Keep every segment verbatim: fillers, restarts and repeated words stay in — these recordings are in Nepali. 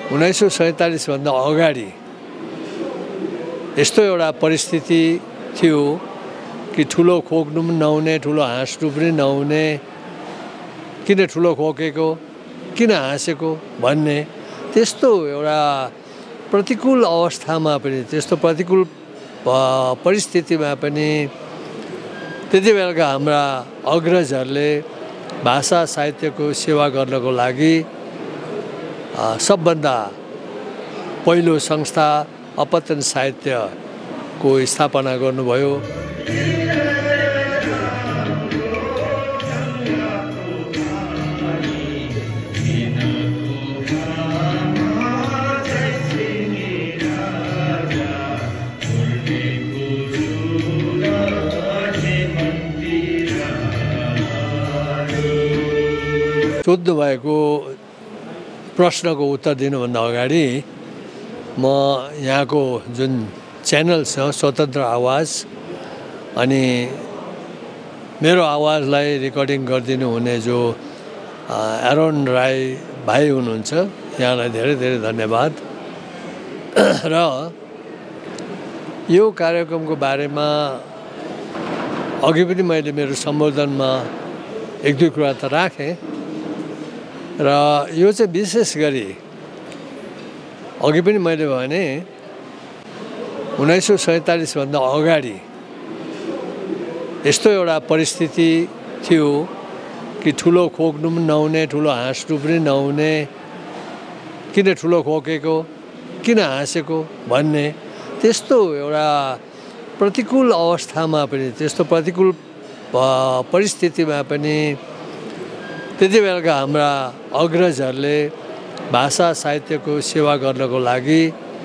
उन्नाइस सौ सैँतालिसभन्दा अगाडि यस्तो एउटा परिस्थिति थियो कि ठुलो खोक्नु पनि नहुने, ठुलो हाँस्नु पनि नहुने, किन ठुलो खोकेको, किन हाँसेको भन्ने त्यस्तो एउटा प्रतिकूल अवस्थामा पनि, त्यस्तो प्रतिकूल परिस्थितिमा पनि त्यति बेलाका हाम्रा अग्रजहरूले भाषा साहित्यको सेवा गर्नको लागि सबभन्दा पहिलो संस्था अपतन साहित्यको स्थापना गर्नुभयो। सोध्नु भएको प्रश्नको उत्तर दिनुभन्दा अगाडि म यहाँको जुन च्यानल छ स्वतन्त्र आवाज अनि मेरो आवाजलाई रेकर्डिङ गरिदिनु हुने जो एरोन राई भाइ हुनुहुन्छ, यहाँलाई धेरै धेरै धन्यवाद। र यो कार्यक्रमको बारेमा अघि पनि मैले मेरो सम्बोधनमा एक दुई कुरा त राखेँ र यो चाहिँ विशेष गरी अघि पनि मैले भने उन्नाइस सौ सैँतालिसभन्दा अगाडि यस्तो एउटा परिस्थिति थियो कि ठुलो खोक्नु पनि नहुने, ठुलो हाँस्नु पनि नहुने, किन ठुलो खोकेको, किन हाँसेको भन्ने त्यस्तो एउटा प्रतिकूल अवस्थामा पनि, त्यस्तो प्रतिकूल परिस्थितिमा पनि त्यति बेलाका हाम्रा अग्रजहरूले भाषा साहित्यको सेवा गर्नको लागि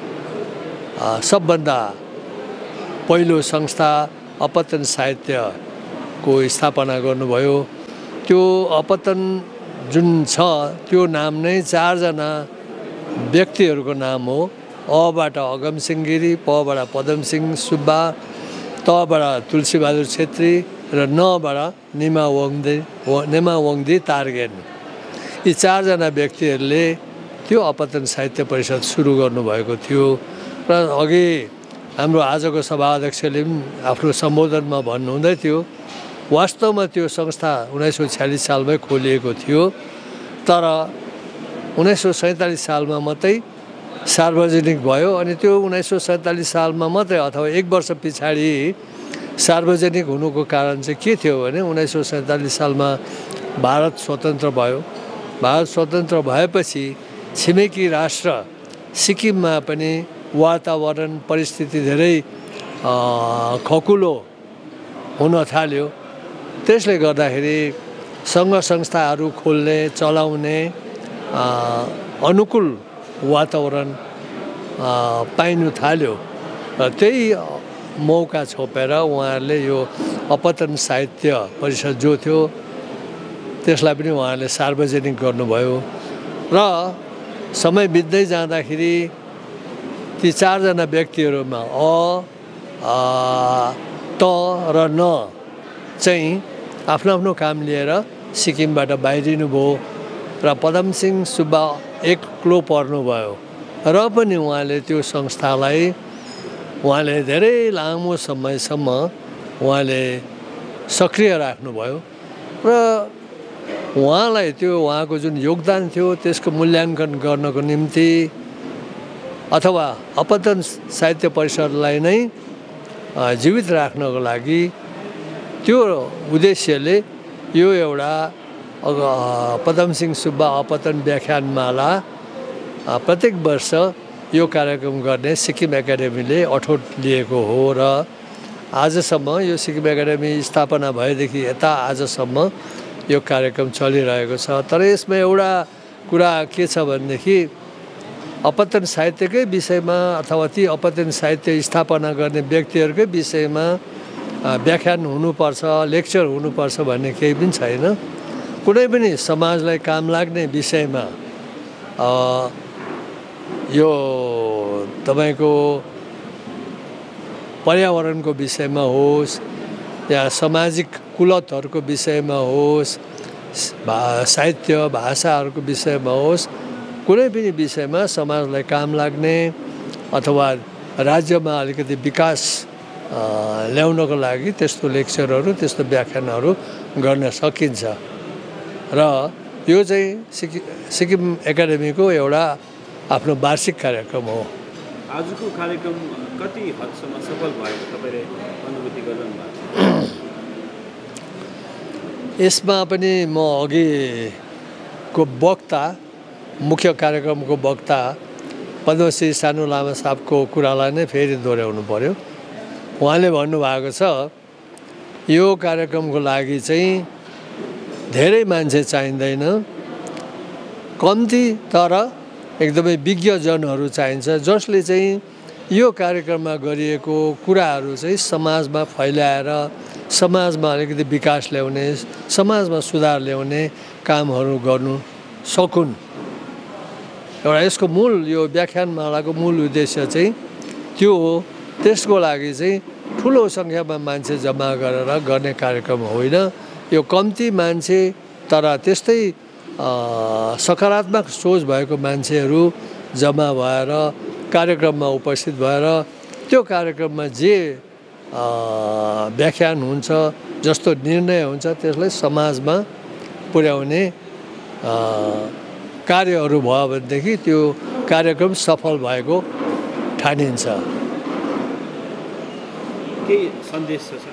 सबभन्दा पहिलो संस्था अपतन साहित्यको स्थापना गर्नुभयो। त्यो अपतन जुन छ त्यो नाम नै चारजना व्यक्तिहरूको नाम हो। अबाट अगमसिंह गिरी, पबाट पदमसिंह सुब्बा, तबाट तुलसीबहादुर छेत्री र नबाट निमा वङदी नेमा वङदी तारगेन। यी चारजना व्यक्तिहरूले त्यो अपतन साहित्य परिषद सुरु गर्नुभएको थियो। र अघि हाम्रो आजको सभाध्यक्षले पनि आफ्नो सम्बोधनमा भन्नुहुँदै थियो, वास्तवमा त्यो संस्था उन्नाइस सौ छ्यालिस सालमै खोलिएको थियो, तर उन्नाइस सौ सैँतालिस सालमा मात्रै सार्वजनिक भयो। अनि त्यो उन्नाइस सौ सैँतालिस सालमा मात्रै अथवा एक वर्ष पछाडि सार्वजनिक हुनुको कारण चाहिँ के थियो भने उन्नाइस सौ सैँतालिस सालमा भारत स्वतन्त्र भयो। भारत स्वतन्त्र भएपछि छिमेकी राष्ट्र सिक्किममा पनि वातावरण परिस्थिति धेरै खकुलो हुन थाल्यो। त्यसले गर्दाखेरि सङ्घ संस्थाहरू खोल्ने, चलाउने अनुकूल वातावरण पाइनु थाल्यो। र त्यही मौका छोपेर उहाँहरूले यो अपतन साहित्य परिषद जो थियो त्यसलाई पनि उहाँहरूले सार्वजनिक गर्नुभयो। र समय बित्दै जाँदाखेरि ती चारजना व्यक्तिहरूमा अ त र न चाहिँ आफ्नो आफ्नो काम लिएर सिक्किमबाट बाहिरिनु भयो र पदमसिंह सुब्बा एक्लो पर्नुभयो। र पनि उहाँले त्यो संस्थालाई उहाँले धेरै लामो समयसम्म उहाँले सक्रिय राख्नुभयो र उहाँलाई त्यो उहाँको जुन योगदान थियो त्यसको मूल्याङ्कन गर्नको निम्ति अथवा अपतन साहित्य परिषदलाई नै जीवित राख्नको लागि त्यो उद्देश्यले यो एउटा पदमसिंह सुब्बा अपतन व्याख्यानमाला प्रत्येक वर्ष यो कार्यक्रम गर्ने सिक्किम एकाडेमीले अठोट लिएको हो। र आजसम्म यो सिक्किम एकाडेमी स्थापना भएदेखि यता आजसम्म यो कार्यक्रम चलिरहेको छ। तर यसमा एउटा कुरा के छ भनेदेखि अपतन साहित्यकै विषयमा अथवा ती अपतन साहित्य स्थापना गर्ने व्यक्तिहरूकै विषयमा व्याख्यान हुनुपर्छ, लेक्चर हुनुपर्छ भन्ने केही पनि छैन। कुनै पनि समाजलाई काम लाग्ने विषयमा यो तपाईको पर्यावरणको विषयमा होस् या सामाजिक कुलतहरूको विषयमा होस्, भा साहित्य भाषाहरूको विषयमा होस्, कुनै पनि विषयमा समाजलाई काम लाग्ने अथवा राज्यमा अलिकति विकास ल्याउनको लागि त्यस्तो लेक्चरहरू त्यस्तो व्याख्यानहरू गर्न सकिन्छ र यो चाहिँ सिक्किम सिक्किम एकाडेमीको एउटा आफ्नो वार्षिक कार्यक्रम हो। आजको कार्यक्रम कति हदसम्म सफल भएको तपाईँले अनुभूति गर्नु भएको यसमा पनि म अघिको वक्ता मुख्य कार्यक्रमको वक्ता पद्मश्री सानु लामा साहबको कुरालाई नै फेरि दोहोऱ्याउनु पर्यो। उहाँले भन्नुभएको छ यो कार्यक्रमको लागि चाहिँ धेरै मान्छे चाहिँदैन, कम्ती तर एकदमै विज्ञजनहरू चाहिन्छ जसले चाहिँ यो कार्यक्रममा गरिएको कुराहरू चाहिँ समाजमा फैलाएर समाजमा अलिकति विकास ल्याउने समाजमा सुधार ल्याउने कामहरू गर्नु सकुन्। एउटा यसको मूल यो व्याख्यानमालाको मूल उद्देश्य चाहिँ त्यो हो। त्यसको लागि चाहिँ ठुलो सङ्ख्यामा मान्छे जम्मा गरेर गर्ने कार्यक्रम होइन। यो कम्ती मान्छे तर त्यस्तै सकारात्मक सोच भएको मान्छेहरू जम्मा भएर कार्यक्रममा उपस्थित भएर त्यो कार्यक्रममा जे व्याख्यान हुन्छ जस्तो निर्णय हुन्छ त्यसलाई समाजमा पुर्याउने कार्यहरू भयो भनेदेखि त्यो कार्यक्रम सफल भएको ठानिन्छ। के सन्देश छ?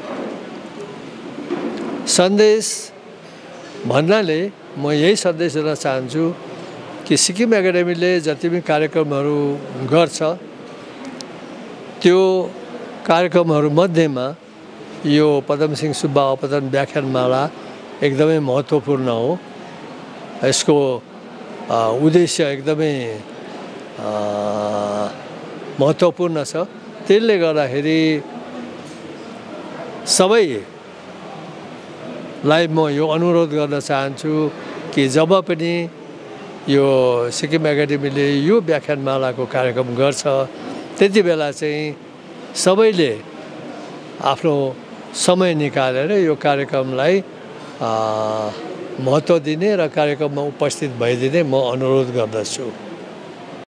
सन्देश भन्नाले म यही सन्देश दिन चाहन्छु कि सिक्किम एकाडेमीले जति पनि कार्यक्रमहरू गर्छ त्यो कार्यक्रमहरू मध्येमा यो पदमसिंह सुब्बा अपतन व्याख्यानमाला एकदमै महत्त्वपूर्ण हो। यसको उद्देश्य एकदमै महत्त्वपूर्ण छ। त्यसले गर्दाखेरि सबैलाई म यो अनुरोध गर्न चाहन्छु कि जब पनि यो सिक्किम एकाडेमीले यो व्याख्यानमालाको कार्यक्रम गर्छ त्यति बेला चाहिँ सबैले आफ्नो समय निकालेर यो कार्यक्रमलाई महत्त्व दिने र कार्यक्रममा उपस्थित भइदिने म अनुरोध गर्दछु।